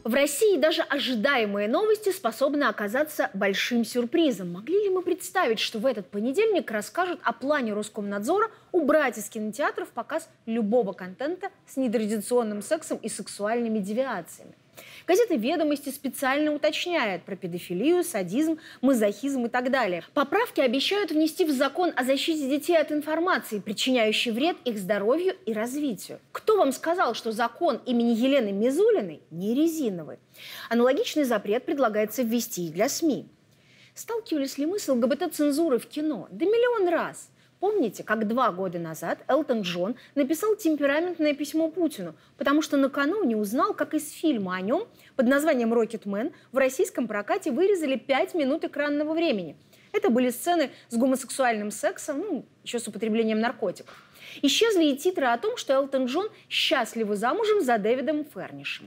В России даже ожидаемые новости способны оказаться большим сюрпризом. Могли ли мы представить, что в этот понедельник расскажут о плане Роскомнадзора убрать из кинотеатров показ любого контента с нетрадиционным сексом и сексуальными девиациями? Газета «Ведомости» специально уточняет про педофилию, садизм, мазохизм и так далее. Поправки обещают внести в закон о защите детей от информации, причиняющей вред их здоровью и развитию. Кто вам сказал, что закон имени Елены Мизулиной не резиновый? Аналогичный запрет предлагается ввести и для СМИ. Сталкивались ли мы с ЛГБТ-цензурой в кино? Да миллион раз. Помните, как 2 года назад Элтон Джон написал темпераментное письмо Путину, потому что накануне узнал, как из фильма о нем под названием «Рокетмен» в российском прокате вырезали 5 минут экранного времени. Это были сцены с гомосексуальным сексом, еще с употреблением наркотиков. Исчезли и титры о том, что Элтон Джон счастливо замужем за Дэвидом Фернишем.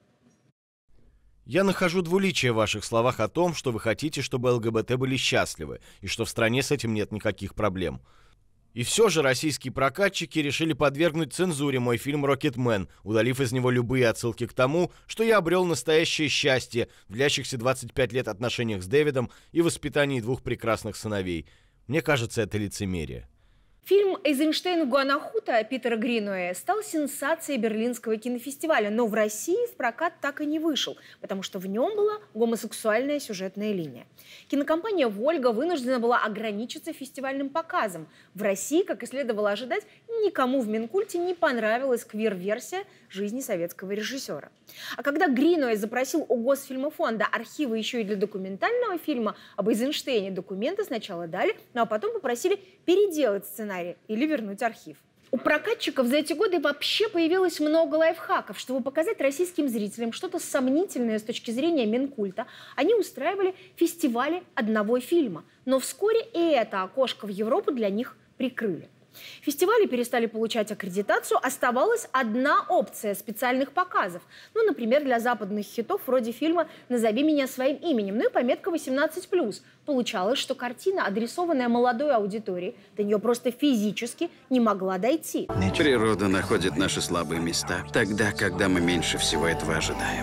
Я нахожу двуличие в ваших словах о том, что вы хотите, чтобы ЛГБТ были счастливы, и что в стране с этим нет никаких проблем. И все же российские прокатчики решили подвергнуть цензуре мой фильм «Рокетмен», удалив из него любые отсылки к тому, что я обрел настоящее счастье в длящихся 25 лет отношениях с Дэвидом и воспитании 2 прекрасных сыновей. Мне кажется, это лицемерие. Фильм «Эйзенштейн в Гуанахуато» Питера Гринуэя стал сенсацией Берлинского кинофестиваля, но в России в прокат так и не вышел, потому что в нем была гомосексуальная сюжетная линия. Кинокомпания «Вольга» вынуждена была ограничиться фестивальным показом. В России, как и следовало ожидать, никому в Минкульте не понравилась квир-версия жизни советского режиссера. А когда Гринуэй запросил у Госфильмофонда архивы еще и для документального фильма об Эйзенштейне, документы сначала дали, а потом попросили переделать сценарий или вернуть архив. У прокатчиков за эти годы вообще появилось много лайфхаков. Чтобы показать российским зрителям что-то сомнительное с точки зрения Минкульта, они устраивали фестивали одного фильма. Но вскоре и это окошко в Европу для них прикрыли. Фестивали перестали получать аккредитацию, оставалась одна опция специальных показов. Например, для западных хитов вроде фильма «Назови меня своим именем», и пометка 18+. Получалось, что картина, адресованная молодой аудитории, до нее просто физически не могла дойти. Природа находит наши слабые места тогда, когда мы меньше всего этого ожидаем.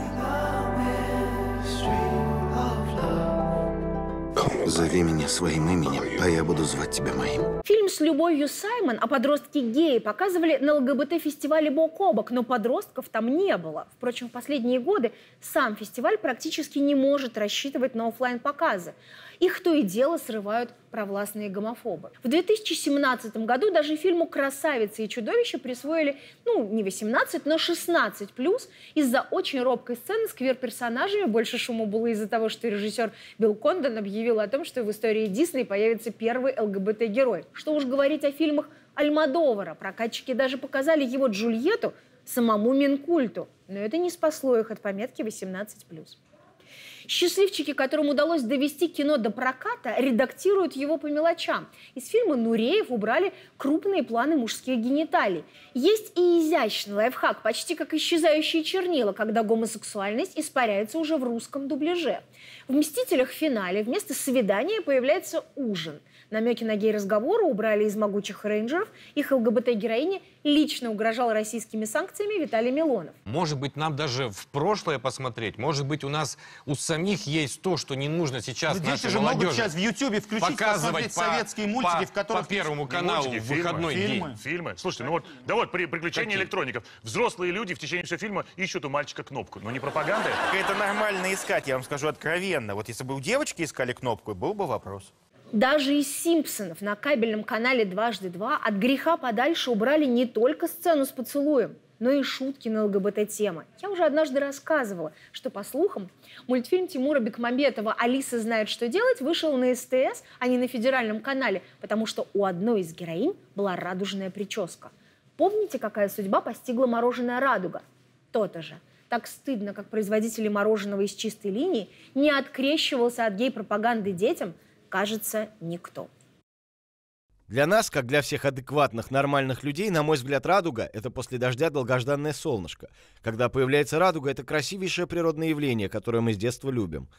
Зови меня своим именем, а я буду звать тебя моим. Фильм с Любовью Саймон о подростке-гее показывали на ЛГБТ-фестивале бок о бок, но подростков там не было. Впрочем, в последние годы сам фестиваль практически не может рассчитывать на офлайн-показы. Их то и дело срывают провластные гомофобы. В 2017 году даже фильму «Красавица и чудовище» присвоили, не 18, но 16+, из-за очень робкой сцены с квир-персонажами. Больше шума было из-за того, что режиссер Билл Кондон объявил о том, что в истории Дисней появится первый ЛГБТ-герой. Что уж говорить о фильмах Альмодовара. Прокатчики даже показали его Джульетту самому Минкульту. Но это не спасло их от пометки 18+. Счастливчики, которым удалось довести кино до проката, редактируют его по мелочам. Из фильма Нуреев убрали крупные планы мужских гениталий. Есть и изящный лайфхак, почти как исчезающие чернила, когда гомосексуальность испаряется уже в русском дубляже. В «Мстителях» в финале вместо свидания появляется ужин. Намеки на гей-разговоры убрали из «Могучих рейнджеров». Их ЛГБТ-героине лично угрожал российскими санкциями Виталий Милонов. Может быть, нам даже в прошлое посмотреть. Может быть, у самих есть то, что не нужно сейчас нашей молодежи. Могут сейчас в Ютьюбе включить, посмотреть советские мультики, в которых... По Первому каналу в выходной день. Фильмы. Слушайте, приключения электроников. Взрослые люди в течение всего фильма ищут у мальчика кнопку. Но не пропаганда. Это нормально искать, я вам скажу откровенно. Вот если бы у девочки искали кнопку, был бы вопрос. Даже из «Симпсонов» на кабельном канале «Дважды два» от греха подальше убрали не только сцену с поцелуем, но и шутки на ЛГБТ-темы. Я уже однажды рассказывала, что, по слухам, мультфильм Тимура Бекмамбетова «Алиса знает, что делать» вышел на СТС, а не на федеральном канале, потому что у одной из героинь была радужная прическа. Помните, какая судьба постигла мороженое «Радуга»? То-то же. Так стыдно, как производители мороженого из чистой линии не открещивался от гей-пропаганды детям, кажется, никто. Для нас, как для всех адекватных, нормальных людей, на мой взгляд, радуга – это после дождя долгожданное солнышко. Когда появляется радуга, это красивейшее природное явление, которое мы с детства любим.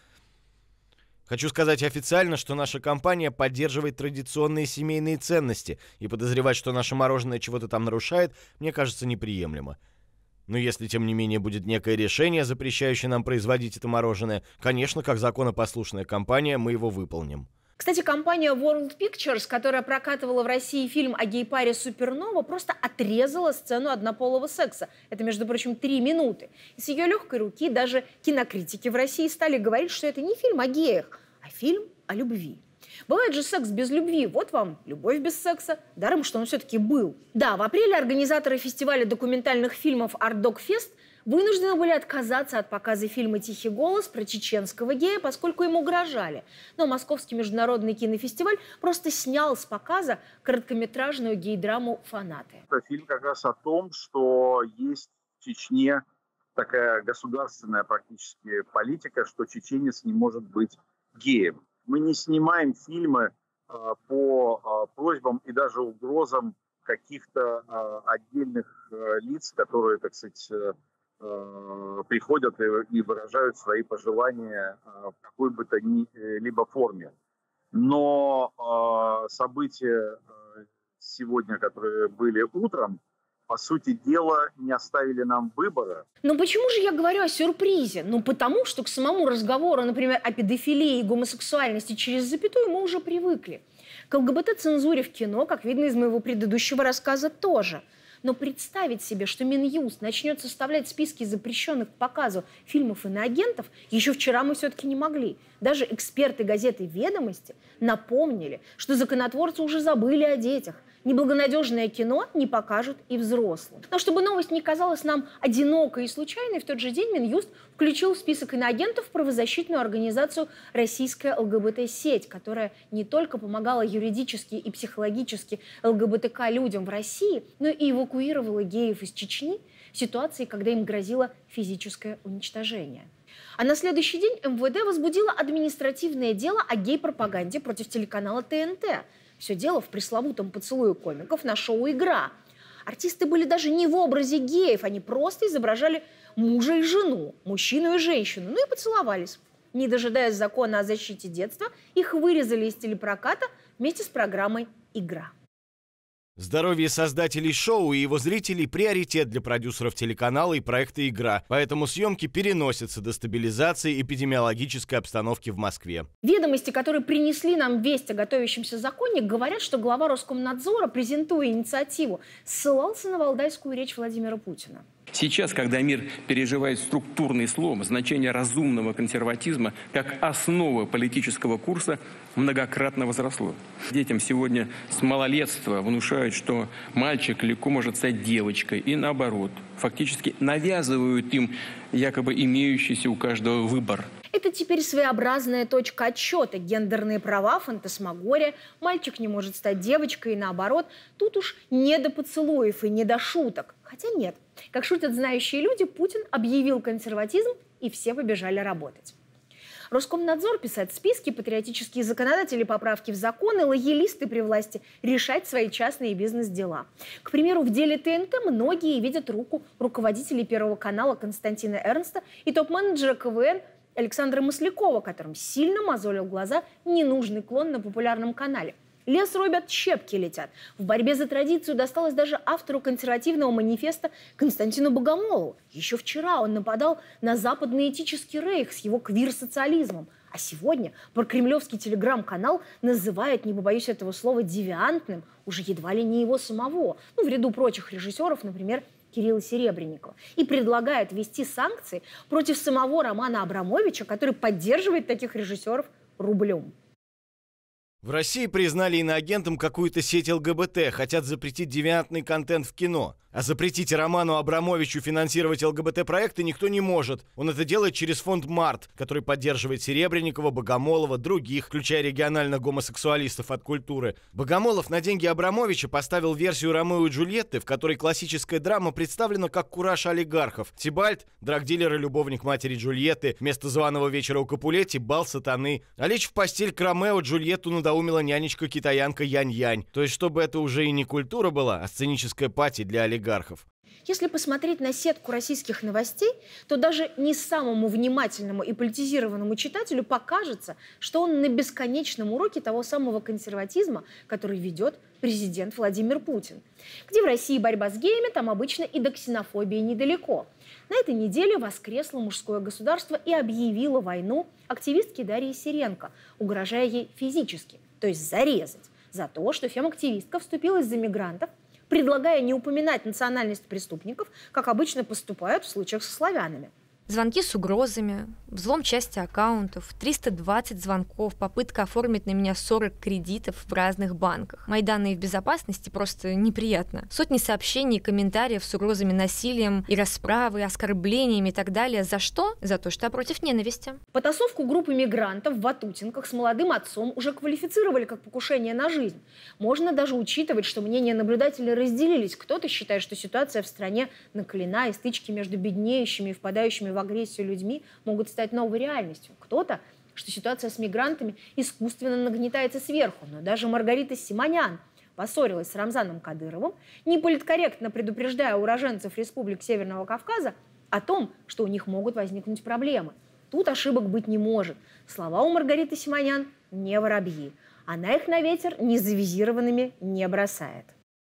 Хочу сказать официально, что наша компания поддерживает традиционные семейные ценности, и подозревать, что наше мороженое чего-то там нарушает, мне кажется неприемлемо. Но если, тем не менее, будет некое решение, запрещающее нам производить это мороженое, конечно, как законопослушная компания, мы его выполним. Кстати, компания World Pictures, которая прокатывала в России фильм о гей-паре «Супернова», просто отрезала сцену однополого секса. Это, между прочим, 3 минуты. И с ее легкой руки даже кинокритики в России стали говорить, что это не фильм о геях, а фильм о любви. Бывает же секс без любви. Вот вам любовь без секса. Даром, что он все-таки был. Да, в апреле организаторы фестиваля документальных фильмов Art Dog Fest вынуждены были отказаться от показа фильма «Тихий голос» про чеченского гея, поскольку ему угрожали. Но Московский международный кинофестиваль просто снял с показа короткометражную гей-драму «Фанаты». Это фильм как раз о том, что есть в Чечне такая государственная практически политика, что чеченец не может быть геем. Мы не снимаем фильмы по просьбам и даже угрозам каких-то отдельных лиц, которые, так сказать, приходят и выражают свои пожелания в какой бы то ни либо форме. Но события сегодня, которые были утром, по сути дела, не оставили нам выбора. Но почему же я говорю о сюрпризе? Ну, потому что к самому разговору, например, о педофилии и гомосексуальности через запятую мы уже привыкли. К ЛГБТ-цензуре в кино, как видно из моего предыдущего рассказа, тоже. Но представить себе, что Минюст начнет составлять списки запрещенных к показу фильмов иноагентов, еще вчера мы все-таки не могли. Даже эксперты газеты «Ведомости» напомнили, что законотворцы уже забыли о детях. Неблагонадежное кино не покажут и взрослым. Но чтобы новость не казалась нам одинокой и случайной, в тот же день Минюст включил в список иноагентов правозащитную организацию «Российская ЛГБТ-сеть», которая не только помогала юридически и психологически ЛГБТК людям в России, но и эвакуировала геев из Чечни в ситуации, когда им грозило физическое уничтожение. А на следующий день МВД возбудило административное дело о гей-пропаганде против телеканала ТНТ. Все дело в пресловутом поцелуе комиков на шоу «Игра». Артисты были даже не в образе геев, они просто изображали мужа и жену, мужчину и женщину, ну и поцеловались. Не дожидаясь закона о защите детства, их вырезали из телепроката вместе с программой «Игра». Здоровье создателей шоу и его зрителей – приоритет для продюсеров телеканала и проекта «Игра». Поэтому съемки переносятся до стабилизации эпидемиологической обстановки в Москве. Ведомости, которые принесли нам весть о готовящемся законе, говорят, что глава Роскомнадзора, презентуя инициативу, ссылался на валдайскую речь Владимира Путина. Сейчас, когда мир переживает структурный слом, значение разумного консерватизма как основа политического курса многократно возросло. Детям сегодня с малолетства внушают, что мальчик легко может стать девочкой, и наоборот. Фактически навязывают им якобы имеющийся у каждого выбор. Это теперь своеобразная точка отсчета. Гендерные права, фантасмагория, мальчик не может стать девочкой и наоборот. Тут уж не до поцелуев и не до шуток. Хотя нет. Как шутят знающие люди, Путин объявил консерватизм, и все побежали работать. Роскомнадзор писать списки, патриотические законодатели поправки в законы, лоялисты при власти решать свои частные бизнес-дела. К примеру, в деле ТНТ многие видят руку руководителей Первого канала Константина Эрнста и топ-менеджера КВН Александра Маслякова, которым сильно мозолил глаза ненужный клон на популярном канале. Лес рубят, щепки летят. В борьбе за традицию досталось даже автору консервативного манифеста Константину Богомолову. Еще вчера он нападал на западный этический рейх с его квир-социализмом. А сегодня прокремлевский телеграм-канал называет, не побоюсь этого слова, девиантным уже едва ли не его самого. Ну, в ряду прочих режиссеров, например, Кирилла Серебренникова. И предлагает ввести санкции против самого Романа Абрамовича, который поддерживает таких режиссеров рублем. В России признали иноагентом какую-то сеть ЛГБТ, хотят запретить девиантный контент в кино. А запретить Роману Абрамовичу финансировать ЛГБТ-проекты никто не может. Он это делает через фонд «Март», который поддерживает Серебренникова, Богомолова, других, включая региональных гомосексуалистов от культуры. Богомолов на деньги Абрамовича поставил версию «Ромео и Джульетты», в которой классическая драма представлена как кураж олигархов. Тибальт, драгдилер и любовник матери Джульетты, вместо званого вечера у Капулетти – бал сатаны. А лечь в постель к Ромео Джульетту надоумила нянечка-китаянка Янь-Янь. То есть, чтобы это уже и не культура была, а сценическая пати для олигархов. олигархов. Если посмотреть на сетку российских новостей, то даже не самому внимательному и политизированному читателю покажется, что он на бесконечном уроке того самого консерватизма, который ведет президент Владимир Путин. Где в России борьба с геями, там обычно и до ксенофобии недалеко. На этой неделе воскресло мужское государство и объявило войну активистке Дарье Сиренко, угрожая ей физически, то есть зарезать, за то, что фем-активистка вступилась за мигрантов, предлагая не упоминать национальность преступников, как обычно поступают в случаях со славянами. Звонки с угрозами, взлом части аккаунтов, 320 звонков, попытка оформить на меня 40 кредитов в разных банках. Мои данные в безопасности просто неприятно. Сотни сообщений и комментариев с угрозами насилием и расправой, оскорблениями и так далее. За что? За то, что я против ненависти. Потасовку группы мигрантов в Ватутинках с молодым отцом уже квалифицировали как покушение на жизнь. Можно даже учитывать, что мнения наблюдателей разделились. Кто-то считает, что ситуация в стране накалена, и стычки между беднеющими и впадающими в агрессию людьми могут стать новой реальностью. Кто-то, что ситуация с мигрантами искусственно нагнетается сверху. Но даже Маргарита Симонян поссорилась с Рамзаном Кадыровым, неполиткорректно предупреждая уроженцев республик Северного Кавказа о том, что у них могут возникнуть проблемы. Тут ошибок быть не может. Слова у Маргариты Симонян не воробьи. Она их на ветер незавизированными не бросает.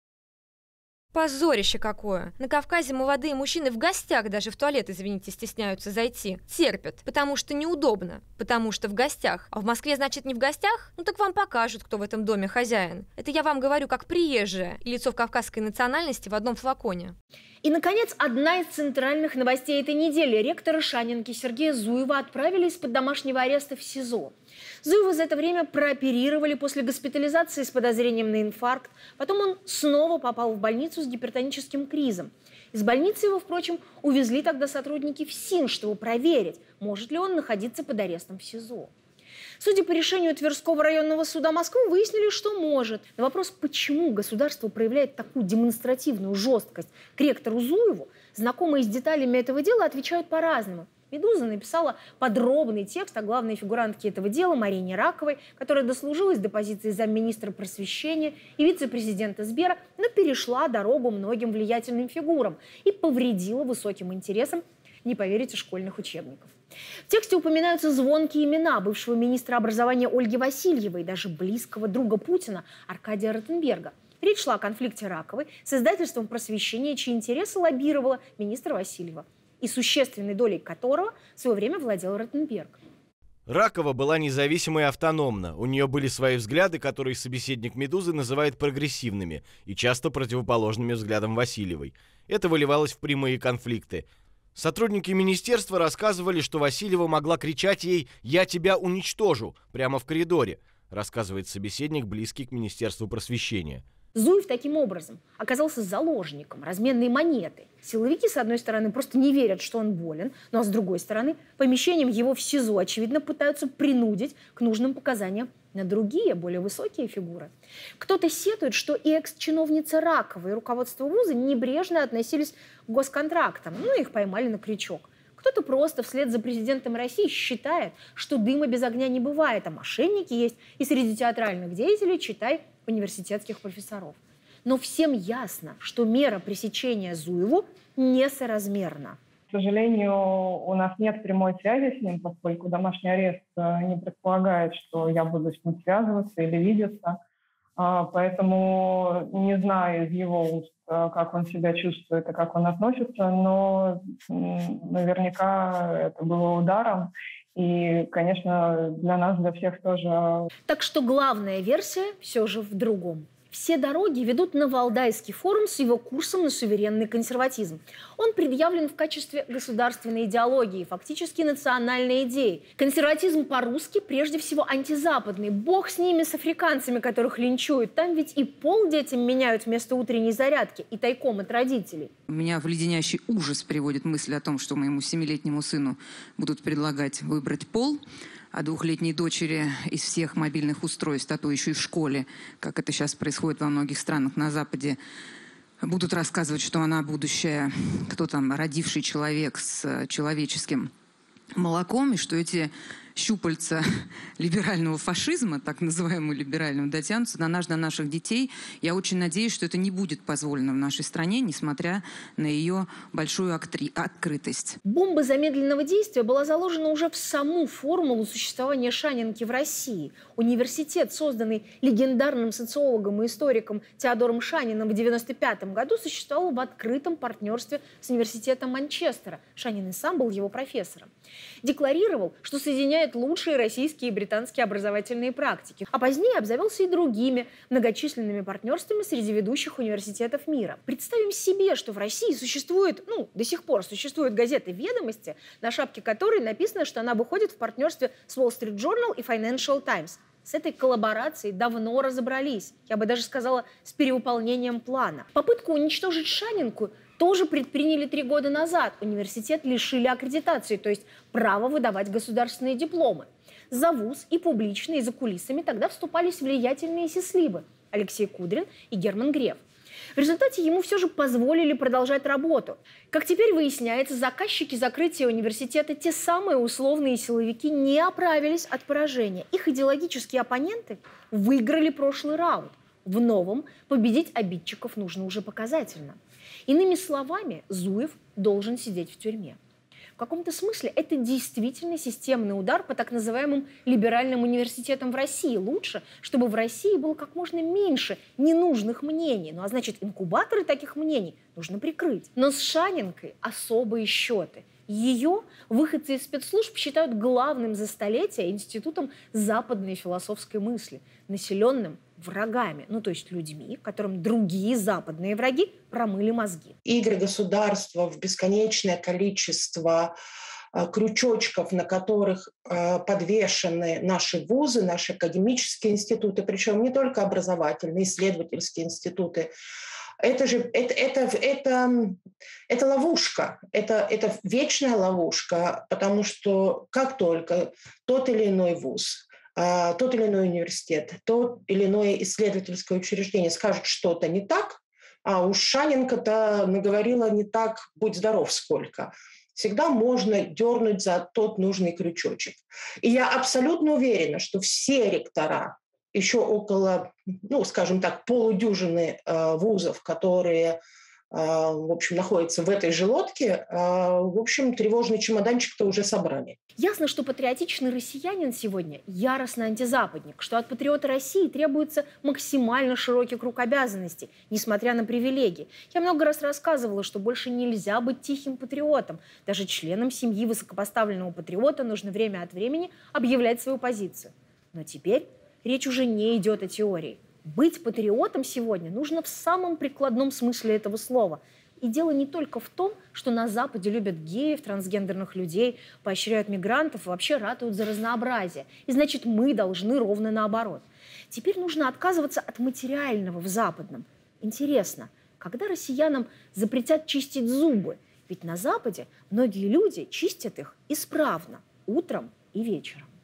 Позорище какое! На Кавказе молодые мужчины в гостях даже в туалет, извините, стесняются зайти. Терпят, потому что неудобно, потому что в гостях. А в Москве, значит, не в гостях? Ну так вам покажут, кто в этом доме хозяин. Это я вам говорю как приезжая и лицо в кавказской национальности в одном флаконе. И, наконец, одна из центральных новостей этой недели. Ректора Шанинки Сергея Зуева отправили из-под домашнего ареста в СИЗО. Зуева за это время прооперировали после госпитализации с подозрением на инфаркт. Потом он снова попал в больницу с гипертоническим кризом. Из больницы его, впрочем, увезли тогда сотрудники ФСИН, чтобы проверить, может ли он находиться под арестом в СИЗО. Судя по решению Тверского районного суда Москвы, выяснили, что может. На вопрос, почему государство проявляет такую демонстративную жесткость к ректору Зуеву, знакомые с деталями этого дела отвечают по-разному. «Медуза» написала подробный текст о главной фигурантке этого дела Марине Раковой, которая дослужилась до позиции замминистра просвещения и вице-президента Сбера, но перешла дорогу многим влиятельным фигурам и повредила высоким интересам, не поверите, школьных учебников. В тексте упоминаются звонкие имена бывшего министра образования Ольги Васильевой и даже близкого друга Путина Аркадия Ротенберга. Речь шла о конфликте Раковой с издательством «Просвещение», чьи интересы лоббировала министра Васильева, и существенной долей которого в свое время владел Ротенберг. Ракова была независима и автономна. У нее были свои взгляды, которые собеседник «Медузы» называет прогрессивными и часто противоположными взглядам Васильевой. Это выливалось в прямые конфликты. Сотрудники министерства рассказывали, что Васильева могла кричать ей «Я тебя уничтожу» прямо в коридоре, рассказывает собеседник, близкий к Министерству просвещения. Зуев таким образом оказался заложником разменной монеты. Силовики, с одной стороны, просто не верят, что он болен, но с другой стороны, помещением его в СИЗО, очевидно, пытаются принудить к нужным показаниям на другие, более высокие фигуры. Кто-то сетует, что и экс-чиновница Ракова, и руководство вуза небрежно относились к госконтрактам, их поймали на крючок. Кто-то просто вслед за президентом России считает, что дыма без огня не бывает, а мошенники есть и среди театральных деятелей, читай, университетских профессоров. Но всем ясно, что мера пресечения Зуеву несоразмерна. К сожалению, у нас нет прямой связи с ним, поскольку домашний арест не предполагает, что я буду с ним связываться или видеться. Поэтому не знаю из его уст, как он себя чувствует и как он относится, но наверняка это было ударом. И, конечно, для нас, для всех тоже. Так что главная версия все же в другом. Все дороги ведут на Валдайский форум с его курсом на суверенный консерватизм. Он предъявлен в качестве государственной идеологии, фактически национальной идеи. Консерватизм по-русски прежде всего антизападный. Бог с ними, с африканцами, которых линчуют. Там ведь и пол детям меняют вместо утренней зарядки, и тайком от родителей. Меня в леденящий ужас приводит мысль о том, что моему 7-летнему сыну будут предлагать выбрать пол, а 2-летней дочери из всех мобильных устройств, а то еще и в школе, как это сейчас происходит во многих странах на Западе, будут рассказывать, что она будущая, кто там, родивший человек с человеческим молоком, и что эти щупальца либерального фашизма, так называемого либерального, дотянутся до нас, до наших детей. Я очень надеюсь, что это не будет позволено в нашей стране, несмотря на ее большую открытость. Бомба замедленного действия была заложена уже в саму формулу существования Шанинки в России. Университет, созданный легендарным социологом и историком Теодором Шаниным в 1995 году, существовал в открытом партнерстве с университетом Манчестера. Шанин и сам был его профессором. Декларировал, что соединяет лучшие российские и британские образовательные практики, а позднее обзавелся и другими многочисленными партнерствами среди ведущих университетов мира. Представим себе, что в России существует, до сих пор существует газета «Ведомости», на шапке которой написано, что она выходит в партнерстве с Wall Street Journal и Financial Times. С этой коллаборацией давно разобрались, я бы даже сказала, с перевыполнением плана. Попытку уничтожить Шанинку тоже предприняли 3 года назад. Университет лишили аккредитации, то есть права выдавать государственные дипломы. За вуз и публично, и за кулисами тогда вступались влиятельные сислибы – Алексей Кудрин и Герман Греф. В результате ему все же позволили продолжать работу. Как теперь выясняется, заказчики закрытия университета, те самые условные силовики, не оправились от поражения. Их идеологические оппоненты выиграли прошлый раунд. В новом победить обидчиков нужно уже показательно. Иными словами, Зуев должен сидеть в тюрьме. В каком-то смысле это действительно системный удар по так называемым либеральным университетам в России. Лучше, чтобы в России было как можно меньше ненужных мнений. Ну а значит, инкубаторы таких мнений нужно прикрыть. Но с Шанинкой особые счеты. Ее выходцы из спецслужб считают главным за столетие институтом западной философской мысли, населенным врагами, то есть людьми, которым другие западные враги промыли мозги. Игры государства в бесконечное количество крючочков, на которых подвешены наши вузы, наши академические институты, причем не только образовательные, исследовательские институты. Это ловушка, это вечная ловушка, потому что как только тот или иной вуз, тот или иной университет, тот или иное исследовательское учреждение скажет что-то не так, а уж Шанинка-то наговорила не так, будь здоров сколько. Всегда можно дернуть за тот нужный крючочек. И я абсолютно уверена, что все ректора, еще около, скажем так, полудюжины вузов, которые, в общем, находятся в этой же лодке, в общем, тревожный чемоданчик-то уже собрали. Ясно, что патриотичный россиянин сегодня яростный антизападник, что от патриота России требуется максимально широкий круг обязанностей, несмотря на привилегии. Я много раз рассказывала, что больше нельзя быть тихим патриотом. Даже членам семьи высокопоставленного патриота нужно время от времени объявлять свою позицию. Но теперь речь уже не идет о теории. Быть патриотом сегодня нужно в самом прикладном смысле этого слова. И дело не только в том, что на Западе любят геев, трансгендерных людей, поощряют мигрантов и вообще ратуют за разнообразие. И значит, мы должны ровно наоборот. Теперь нужно отказываться от материального в западном. Интересно, когда россиянам запретят чистить зубы? Ведь на Западе многие люди чистят их исправно, утром и вечером.